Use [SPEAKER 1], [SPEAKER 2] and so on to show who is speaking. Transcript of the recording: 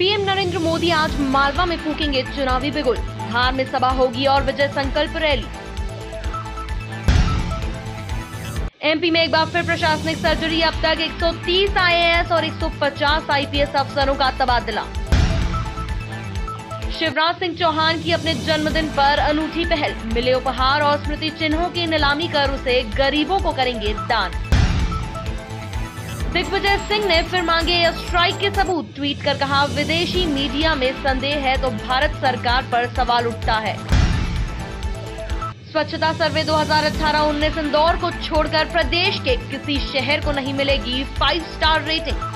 [SPEAKER 1] PM Narendra Modi आज मालवा में फूकेंगे चुनावी बिगुल। धार में सभा होगी और विजय संकल्प रैली। एमपी में एक बार फिर प्रशासनिक सर्जरी। अब तक 130 आईएएस और 150 आईपीएस अफसरों का तबादला। शिवराज सिंह चौहान की अपने जन्मदिन पर अनूठी पहल। मिले उपहार और स्मृति चिन्हों की नीलामी कर उसे गरीबों को करेंगे दान। दिग्विजय सिंह ने फिर मांगे एयर स्ट्राइक के सबूत। ट्वीट कर कहा, विदेशी मीडिया में संदेह है तो भारत सरकार पर सवाल उठता है। स्वच्छता सर्वे 2018-19 इंदौर को छोड़कर प्रदेश के किसी शहर को नहीं मिलेगी 5 स्टार रेटिंग।